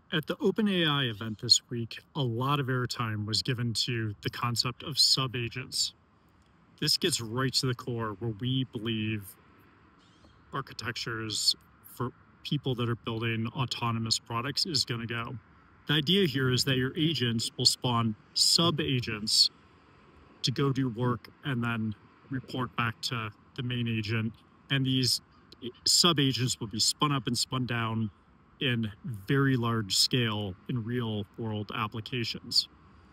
At the OpenAI event this week, a lot of airtime was given to the concept of sub-agents. This gets right to the core where we believe architectures for people that are building autonomous products is going to go. The idea here is that your agents will spawn sub-agents to go do work and then report back to the main agent. And these sub-agents will be spun up and spun down in very large scale in real world applications.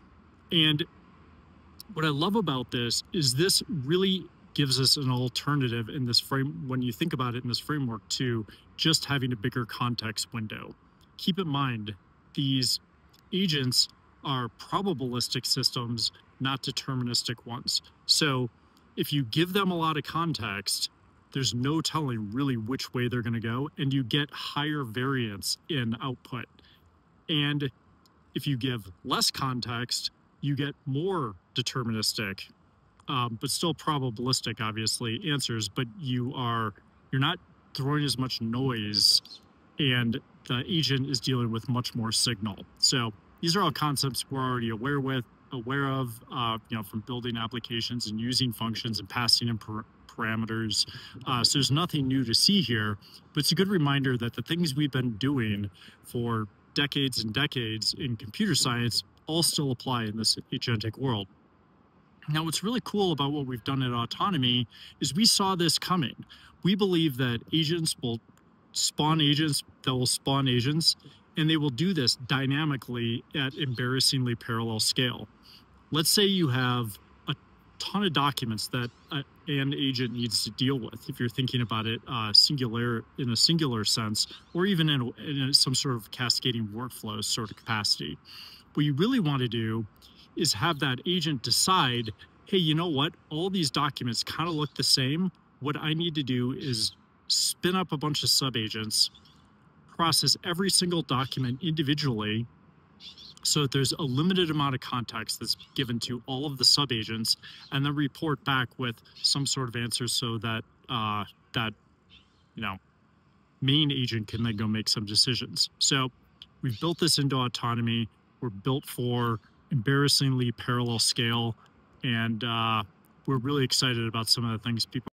And what I love about this is this really gives us an alternative in this frame, when you think about it in this framework, to just having a bigger context window. Keep in mind, these agents are probabilistic systems, not deterministic ones. So if you give them a lot of context, there's no telling really which way they're going to go, and you get higher variance in output. And if you give less context, you get more deterministic, but still probabilistic, obviously, answers, but you're not throwing as much noise, and the agent is dealing with much more signal. So these are all concepts we're already aware of, from building applications and using functions and passing in parameters. So there's nothing new to see here, but it's a good reminder that the things we've been doing for decades and decades in computer science all still apply in this agentic world. Now, what's really cool about what we've done at Autonomy is we saw this coming. We believe that agents will spawn agents that will spawn agents, and they will do this dynamically at embarrassingly parallel scale. Let's say you have a ton of documents that an agent needs to deal with, if you're thinking about it in a singular sense, or even in some sort of cascading workflow sort of capacity. What you really want to do is have that agent decide, hey, you know what? All these documents kind of look the same. What I need to do is spin up a bunch of sub-agents, process every single document individually so that there's a limited amount of context that's given to all of the sub-agents, and then report back with some sort of answer so that main agent can then go make some decisions. So we've built this into Autonomy. We're built for embarrassingly parallel scale, and we're really excited about some of the things people